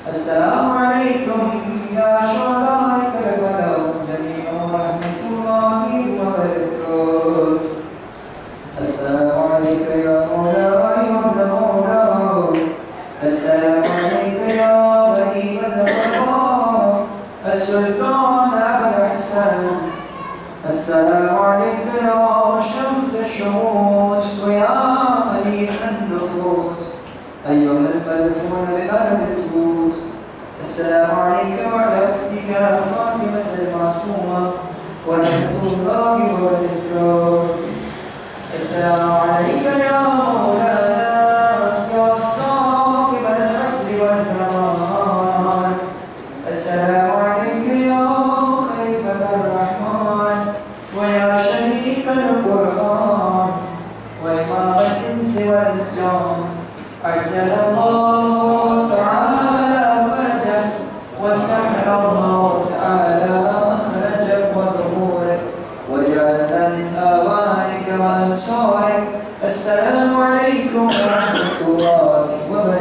السلام عليكم يا شهداء كربلاء جميعا ورحمة الله وبركاته. السلام عليك يا مولاي وابن مولاي. السلام عليك يا غريب الغرباء السلطان أبا الحسن. السلام عليك يا شمس الشموس ويا أنيس النفوس أيها المدفون بأرض الكوس. السلام عليك وعلى ابنك فاطمة المعصومة ورحمة الله وبركاته. السلام عليك يا مولانا يا صاحب العصر والزمان. السلام عليك يا خليفة الرحمن ويا شريك القرآن وإمام الإنس والجان. عجل الله تعالى فرجك وسهل الله تعالى مخرجك وظهورك واجعلنا من آوانك وأنصارك. السلام عليكم ورحمة الله وبركاته.